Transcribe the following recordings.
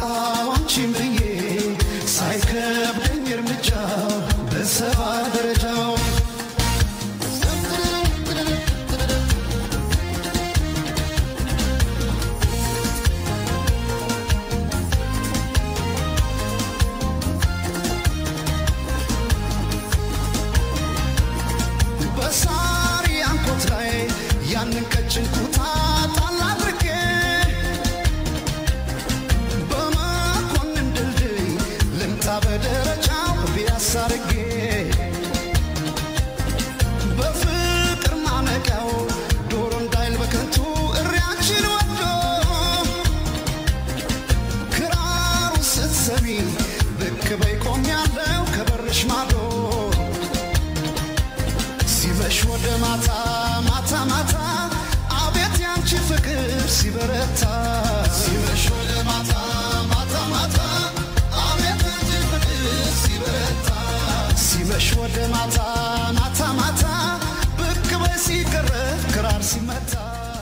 አንቺን ብዬ ሳይከብደኝ እርምጃው በሰባ ደረጃው በሳሪ አንኮት ላይ ያንን ቀጭን ኩታ ጣል አድርጌ በመኮንን ድልድይ ልምጣ በደረጃው ቢያሳርጌ በፍቅር ማነቂያው ዶሮ እንዳይል በከንቱ እሪያችን ወዶ ክራሩ ስትሰሚ ብቅ በይ ቆሜያለሁ ከበርሽ ማዶ ሲመሽ ወደ ማታ ማታ ማታ አቤት ያንቺ ፍቅር ሲበረታ ሲመሽ ወደ ማታ ማታ ማታ አቤት ያንቺ ፍቅር ሲበረታ ሲመሽ ወደ ማታ ማታ ማታ ብቅ በይ ሲቀረብ ክራር ሲመታ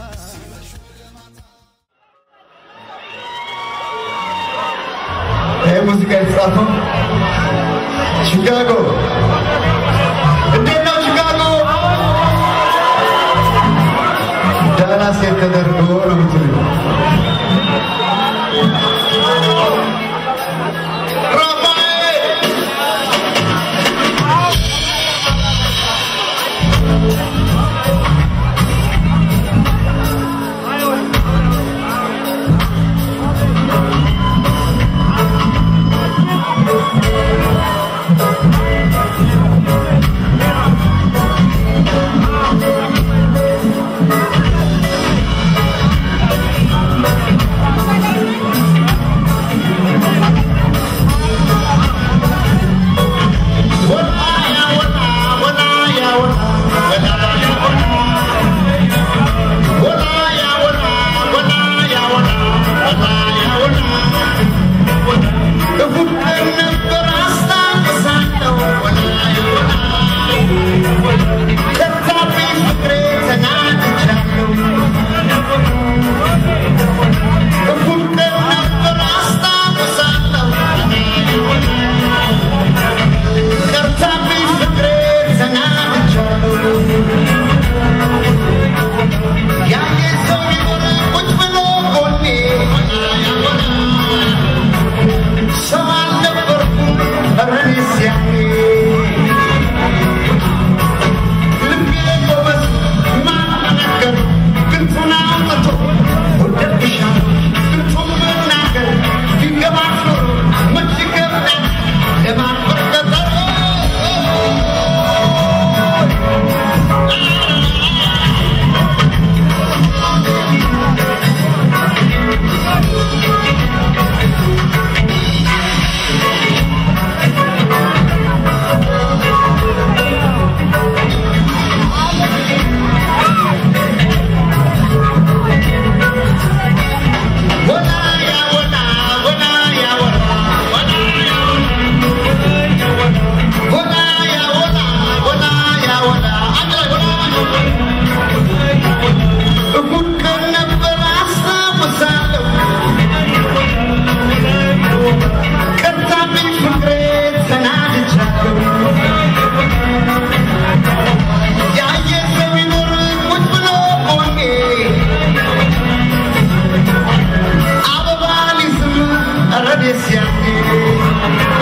ሙዚቃ የተጻፈው ቺካጎ እንዴት ነው ቺካጎ ዳላስ የተደረገው ነው የምትለው Yes, yeah.